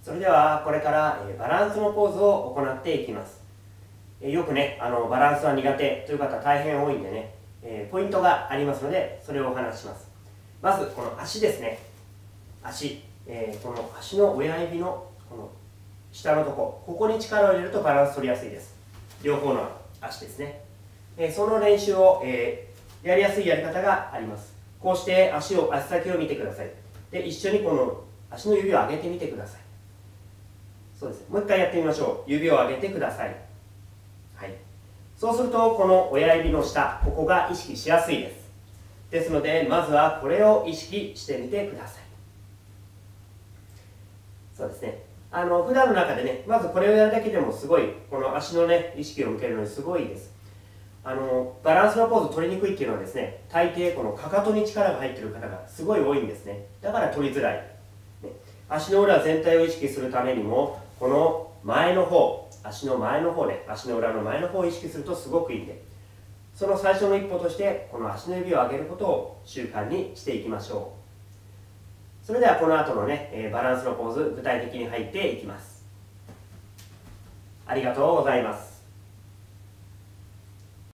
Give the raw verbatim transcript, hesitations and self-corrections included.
それではこれからバランスのポーズを行っていきます。よくね、あのバランスは苦手という方大変多いんでね、えー、ポイントがありますので、それをお話しします。まずこの足ですね。足、えー、この足の親指のこの下のとこ、ここに力を入れるとバランス取りやすいです。両方の足ですね。えー、その練習を、えー、やりやすいやり方があります。こうして足を足先を見てください。で、一緒にこの足の指を上げてみてください。そうです。もう一回やってみましょう。指を上げてください。はい。そうすると、この親指の下、ここが意識しやすいです。ですので、まずはこれを意識してみてください。そうですね。あの、普段の中でね、まずこれをやるだけでもすごい、この足のね、意識を向けるのにすごいです。あの、バランスのポーズ取りにくいっていうのはですね、大抵このかかとに力が入っている方がすごい多いんですね。だから取りづらい。ね、足の裏全体を意識するためにも、この前の方、足の前の方ね、足の裏の前の方を意識するとすごくいいんで、その最初の一歩として、この足の指を上げることを習慣にしていきましょう。それではこの後のね、バランスのポーズ、具体的に入っていきます。ありがとうございます。